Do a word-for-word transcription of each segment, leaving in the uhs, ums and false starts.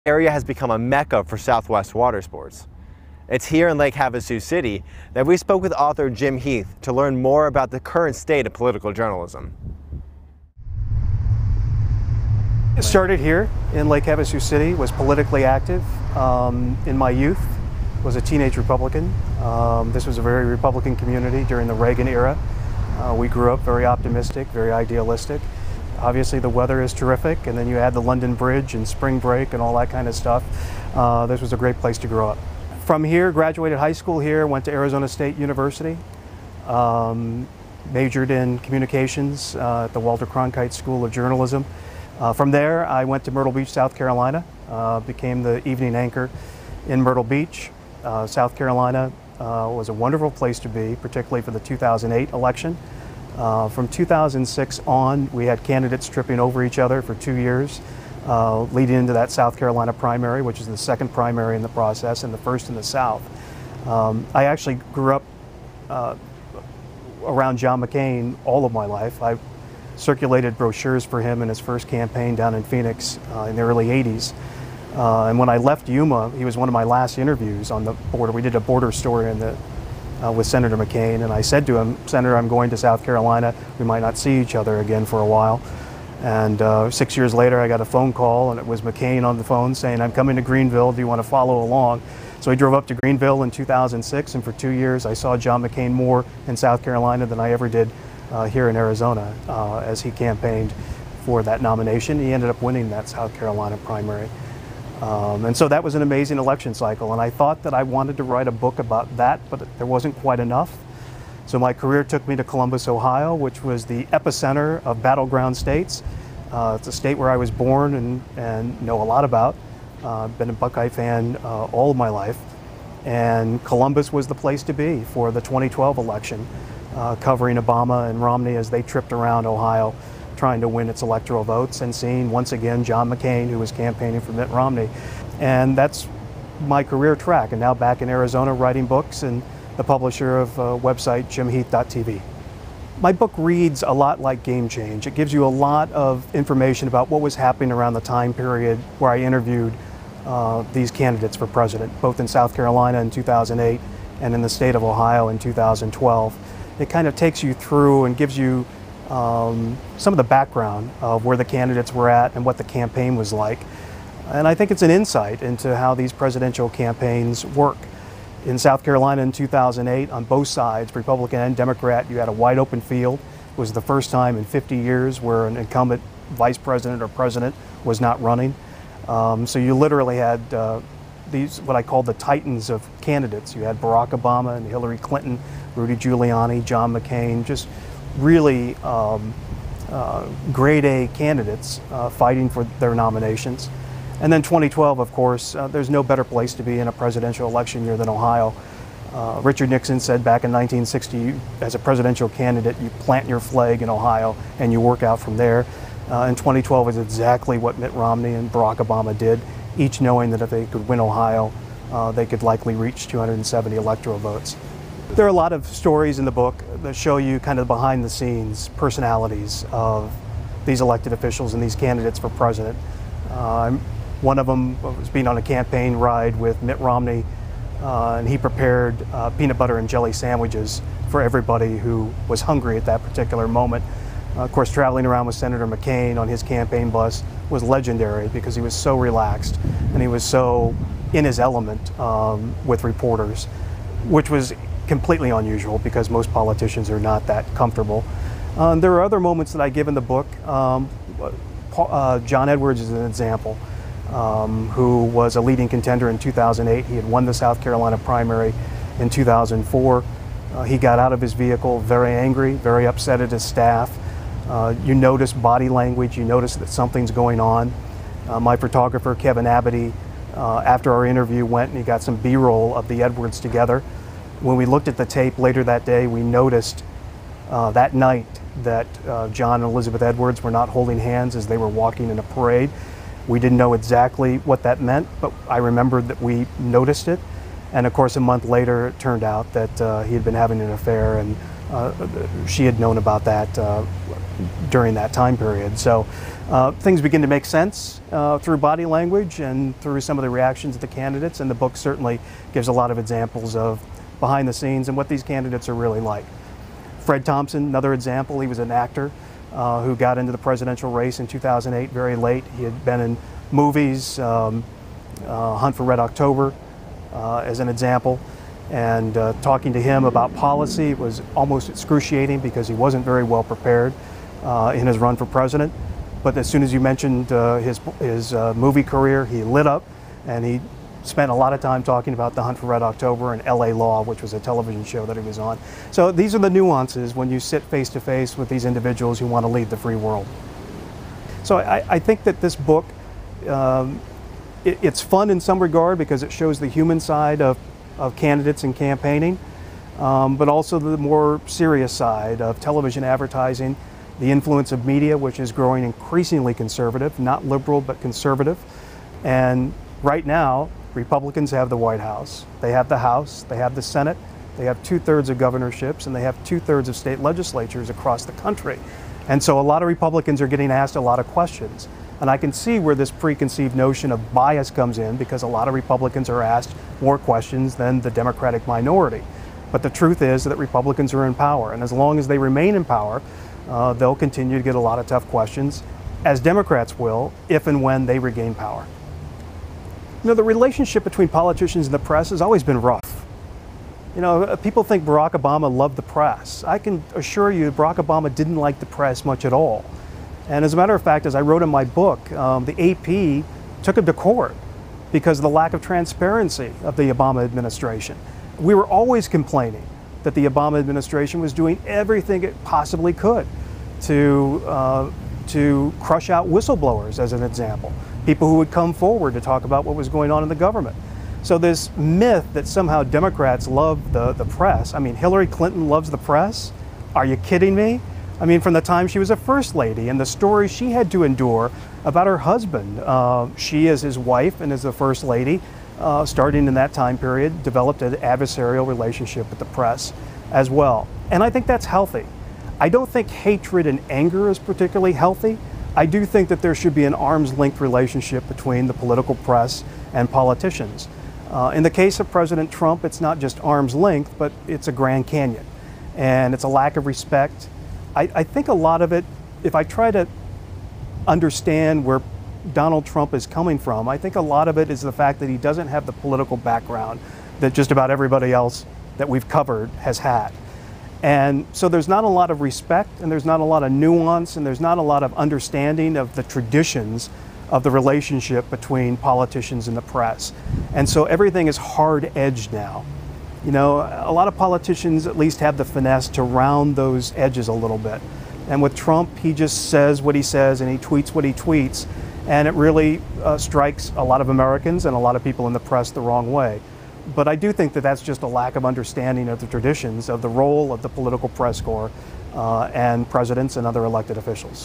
area has become a mecca for Southwest water sports. It's here in Lake Havasu City that we spoke with author Jim Heath to learn more about the current state of political journalism. I started here in Lake Havasu City, was politically active um, in my youth, was a teenage Republican. Um, this was a very Republican community during the Reagan era. Uh, we grew up very optimistic, very idealistic. Obviously the weather is terrific, and then you add the London Bridge and spring break and all that kind of stuff. Uh, this was a great place to grow up. From here, graduated high school here, went to Arizona State University, um, majored in communications uh, at the Walter Cronkite School of Journalism. Uh, from there, I went to Myrtle Beach, South Carolina, uh, became the evening anchor in Myrtle Beach. Uh, South Carolina uh, was a wonderful place to be, particularly for the two thousand eight election. Uh, from two thousand six on, we had candidates tripping over each other for two years, uh, leading into that South Carolina primary, which is the second primary in the process and the first in the South. Um, I actually grew up uh, around John McCain all of my life. I circulated brochures for him in his first campaign down in Phoenix uh, in the early eighties. Uh, and when I left Yuma, he was one of my last interviews on the border. We did a border story in the Uh, with Senator McCain, and I said to him, "Senator, I'm going to South Carolina. We might not see each other again for a while." And uh, six years later, I got a phone call, and it was McCain on the phone saying, "I'm coming to Greenville. Do you want to follow along?" So I drove up to Greenville in two thousand six, and for two years, I saw John McCain more in South Carolina than I ever did uh, here in Arizona uh, as he campaigned for that nomination. He ended up winning that South Carolina primary. Um, and so that was an amazing election cycle, and I thought that I wanted to write a book about that, but there wasn't quite enough. So my career took me to Columbus, Ohio, which was the epicenter of battleground states. Uh, it's a state where I was born and, and know a lot about. Uh, I've been a Buckeye fan uh, all of my life, and Columbus was the place to be for the twenty twelve election, uh, covering Obama and Romney as they tripped around Ohio trying to win its electoral votes, and seeing once again John McCain, who was campaigning for Mitt Romney. And that's my career track, and now back in Arizona writing books and the publisher of a website jim heath dot t v. My book reads a lot like Game Change. It gives you a lot of information about what was happening around the time period where I interviewed uh, these candidates for president, both in South Carolina in two thousand eight and in the state of Ohio in two thousand twelve. It kind of takes you through and gives you Um, some of the background of where the candidates were at and what the campaign was like. And I think it's an insight into how these presidential campaigns work. In South Carolina in two thousand eight, on both sides, Republican and Democrat, you had a wide open field. It was the first time in fifty years where an incumbent vice president or president was not running. Um, so you literally had uh, these, what I call the titans of candidates. You had Barack Obama and Hillary Clinton, Rudy Giuliani, John McCain, just really um, uh, grade A candidates uh, fighting for their nominations. And then twenty twelve, of course, uh, there's no better place to be in a presidential election year than Ohio. Uh, Richard Nixon said back in nineteen sixty, as a presidential candidate, you plant your flag in Ohio and you work out from there. Uh, and twenty twelve is exactly what Mitt Romney and Barack Obama did, each knowing that if they could win Ohio, uh, they could likely reach two hundred seventy electoral votes. There are a lot of stories in the book that show you kind of behind the scenes personalities of these elected officials and these candidates for president. Uh, one of them was being on a campaign ride with Mitt Romney, uh, and he prepared uh, peanut butter and jelly sandwiches for everybody who was hungry at that particular moment. Uh, of course, traveling around with Senator McCain on his campaign bus was legendary because he was so relaxed and he was so in his element um, with reporters, which was completely unusual because most politicians are not that comfortable. Uh, there are other moments that I give in the book. Um, uh, John Edwards is an example, um, who was a leading contender in two thousand eight. He had won the South Carolina primary in two thousand four. Uh, he got out of his vehicle very angry, very upset at his staff. Uh, you notice body language, you notice that something's going on. Uh, my photographer, Kevin Abity, uh, after our interview went and he got some B-roll of the Edwards together. When we looked at the tape later that day, we noticed uh, that night that uh, John and Elizabeth Edwards were not holding hands as they were walking in a parade. We didn't know exactly what that meant, but I remembered that we noticed it. And of course, a month later, it turned out that uh, he had been having an affair and uh, she had known about that uh, during that time period. So uh, things begin to make sense uh, through body language and through some of the reactions of the candidates, and the book certainly gives a lot of examples of behind the scenes and what these candidates are really like. Fred Thompson, another example, he was an actor uh, who got into the presidential race in two thousand eight very late. He had been in movies, um, uh, Hunt for Red October uh, as an example, and uh, talking to him about policy was almost excruciating because he wasn't very well prepared uh, in his run for president. But as soon as you mentioned uh, his, his uh, movie career, he lit up, and he spent a lot of time talking about the Hunt for Red October and L A Law, which was a television show that he was on. So these are the nuances when you sit face to face with these individuals who want to lead the free world. So I, I think that this book, um, it, it's fun in some regard because it shows the human side of, of candidates and campaigning, um, but also the more serious side of television advertising, the influence of media, which is growing increasingly conservative, not liberal, but conservative. And right now, Republicans have the White House, they have the House, they have the Senate, they have two-thirds of governorships, and they have two-thirds of state legislatures across the country. And so a lot of Republicans are getting asked a lot of questions. And I can see where this preconceived notion of bias comes in, because a lot of Republicans are asked more questions than the Democratic minority. But the truth is that Republicans are in power, and as long as they remain in power, uh, they'll continue to get a lot of tough questions, as Democrats will, if and when they regain power. You know, the relationship between politicians and the press has always been rough. You know, people think Barack Obama loved the press. I can assure you Barack Obama didn't like the press much at all. And as a matter of fact, as I wrote in my book, um, the A P took him to court because of the lack of transparency of the Obama administration. We were always complaining that the Obama administration was doing everything it possibly could to, uh, to crush out whistleblowers, as an example. People who would come forward to talk about what was going on in the government. So this myth that somehow Democrats love the, the press, I mean, Hillary Clinton loves the press? Are you kidding me? I mean, from the time she was a first lady and the stories she had to endure about her husband. Uh, she, as his wife and as the first lady, uh, starting in that time period, developed an adversarial relationship with the press as well. And I think that's healthy. I don't think hatred and anger is particularly healthy. I do think that there should be an arm's length relationship between the political press and politicians. Uh, in the case of President Trump, it's not just arm's length, but it's a Grand Canyon. And it's a lack of respect. I, I think a lot of it, if I try to understand where Donald Trump is coming from, I think a lot of it is the fact that he doesn't have the political background that just about everybody else that we've covered has had. And so there's not a lot of respect, and there's not a lot of nuance, and there's not a lot of understanding of the traditions of the relationship between politicians and the press. And so everything is hard-edged now. You know, a lot of politicians at least have the finesse to round those edges a little bit. And with Trump, he just says what he says and he tweets what he tweets, and it really uh, strikes a lot of Americans and a lot of people in the press the wrong way. But I do think that that's just a lack of understanding of the traditions of the role of the political press corps uh, and presidents and other elected officials.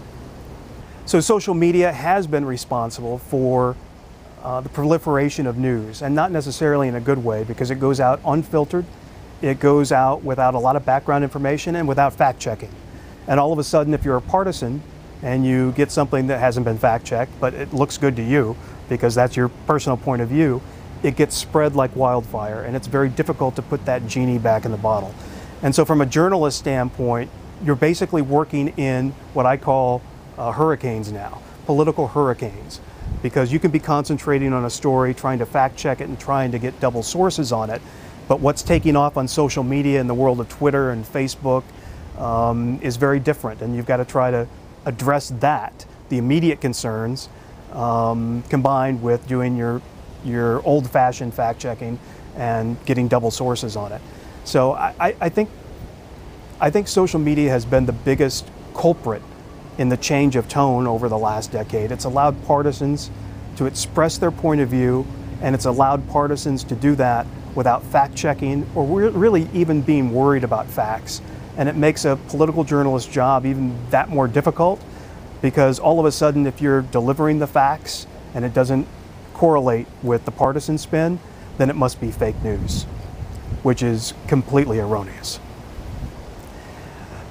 So social media has been responsible for uh, the proliferation of news, and not necessarily in a good way, because it goes out unfiltered, it goes out without a lot of background information and without fact-checking. And all of a sudden, if you're a partisan and you get something that hasn't been fact-checked, but it looks good to you because that's your personal point of view, it gets spread like wildfire, and it's very difficult to put that genie back in the bottle. And so from a journalist standpoint, you're basically working in what I call uh, hurricanes now, political hurricanes, because you can be concentrating on a story, trying to fact check it and trying to get double sources on it, but what's taking off on social media in the world of Twitter and Facebook um, is very different, and you've got to try to address that, the immediate concerns, um, combined with doing your your old-fashioned fact-checking and getting double sources on it. So I, I think I think social media has been the biggest culprit in the change of tone over the last decade. It's allowed partisans to express their point of view, and it's allowed partisans to do that without fact-checking or really even being worried about facts. And it makes a political journalist's job even that more difficult, because all of a sudden, if you're delivering the facts and it doesn't correlate with the partisan spin, then it must be fake news, which is completely erroneous.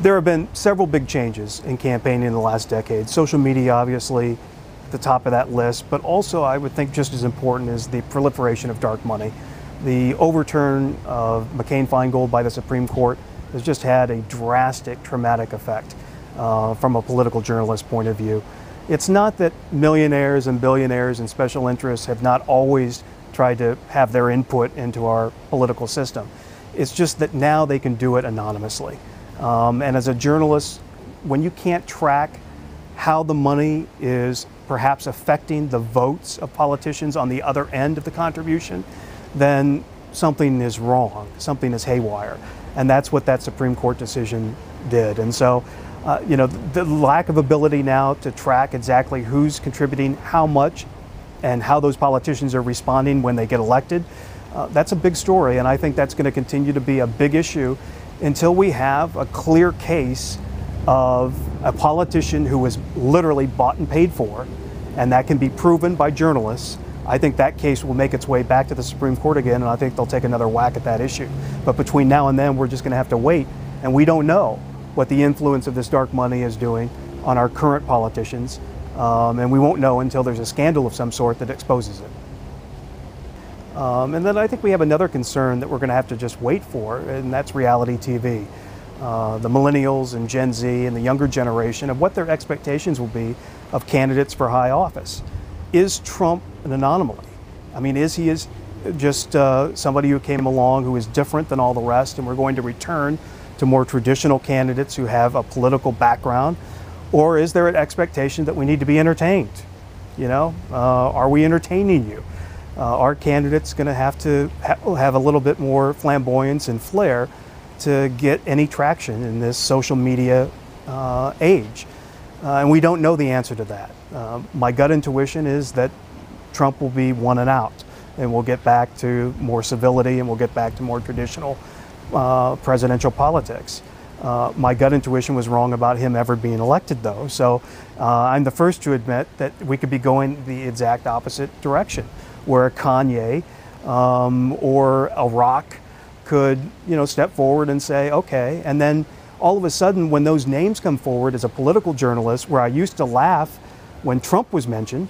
There have been several big changes in campaigning in the last decade. Social media, obviously, at the top of that list, but also I would think just as important is the proliferation of dark money. The overturn of McCain-Feingold by the Supreme Court has just had a drastic, traumatic effect uh, from a political journalist point of view. It's not that millionaires and billionaires and special interests have not always tried to have their input into our political system. It's just that now they can do it anonymously. Um, and as a journalist, when you can't track how the money is perhaps affecting the votes of politicians on the other end of the contribution, then something is wrong, something is haywire. And that's what that Supreme Court decision did. And so, uh, you know, the, the lack of ability now to track exactly who's contributing how much and how those politicians are responding when they get elected, uh, that's a big story. And I think that's going to continue to be a big issue until we have a clear case of a politician who was literally bought and paid for, and that can be proven by journalists. I think that case will make its way back to the Supreme Court again, and I think they'll take another whack at that issue. But between now and then, we're just going to have to wait, and we don't know what the influence of this dark money is doing on our current politicians, um, and we won't know until there's a scandal of some sort that exposes it. Um, and then I think we have another concern that we're going to have to just wait for, and that's reality T V. Uh, the millennials and Gen Z and the younger generation of what their expectations will be of candidates for high office. Is Trump an anomaly? I mean, is he is just uh, somebody who came along who is different than all the rest, and we're going to return to more traditional candidates who have a political background? Or is there an expectation that we need to be entertained? You know, uh, are we entertaining you? Uh, our candidate's going to have to ha have a little bit more flamboyance and flair to get any traction in this social media uh, age. Uh, and we don't know the answer to that. Uh, my gut intuition is that Trump will be one and out, and we'll get back to more civility, and we'll get back to more traditional uh, presidential politics. Uh, my gut intuition was wrong about him ever being elected, though. So uh, I'm the first to admit that we could be going the exact opposite direction, where a Kanye um, or a Rock could, you know, step forward and say, okay, and then all of a sudden when those names come forward as a political journalist, where I used to laugh when Trump was mentioned,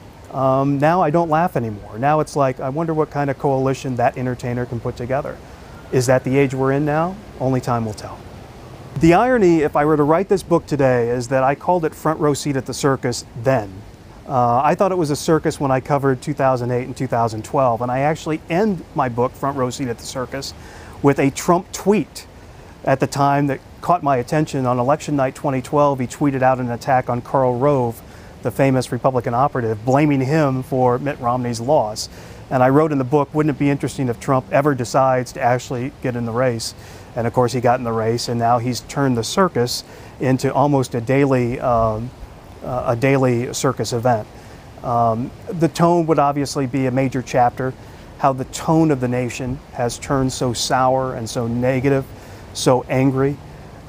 um, now I don't laugh anymore. Now it's like, I wonder what kind of coalition that entertainer can put together. Is that the age we're in now? Only time will tell. The irony, if I were to write this book today, is that I called it Front Row Seat at the Circus then. Uh, I thought it was a circus when I covered two thousand eight and two thousand twelve, and I actually end my book, Front Row Seat at the Circus, with a Trump tweet at the time that caught my attention. On election night twenty twelve, he tweeted out an attack on Karl Rove, the famous Republican operative, blaming him for Mitt Romney's loss. And I wrote in the book, wouldn't it be interesting if Trump ever decides to actually get in the race? And of course he got in the race, and now he's turned the circus into almost a daily um, uh, a daily circus event. Um, the tone would obviously be a major chapter, how the tone of the nation has turned so sour and so negative, so angry.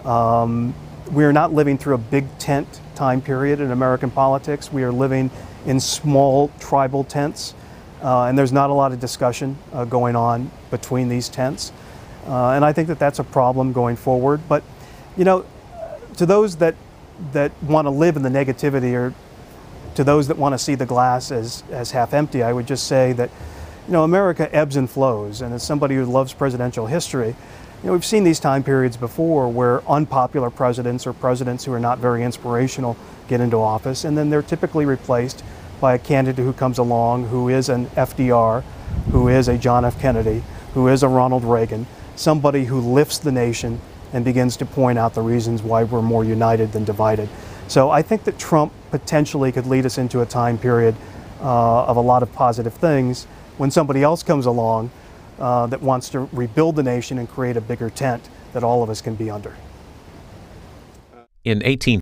Um, we are not living through a big tent time period in American politics. We are living in small tribal tents, uh, and there's not a lot of discussion uh, going on between these tents. Uh, and I think that that's a problem going forward. But, you know, to those that that want to live in the negativity, or to those that want to see the glass as, as half empty, I would just say that, you know, America ebbs and flows. And as somebody who loves presidential history, you know, we've seen these time periods before where unpopular presidents or presidents who are not very inspirational get into office, and then they're typically replaced by a candidate who comes along who is an F D R, who is a John F. Kennedy, who is a Ronald Reagan, somebody who lifts the nation and begins to point out the reasons why we're more united than divided. So I think that Trump potentially could lead us into a time period uh, of a lot of positive things when somebody else comes along uh, that wants to rebuild the nation and create a bigger tent that all of us can be under. In eighteen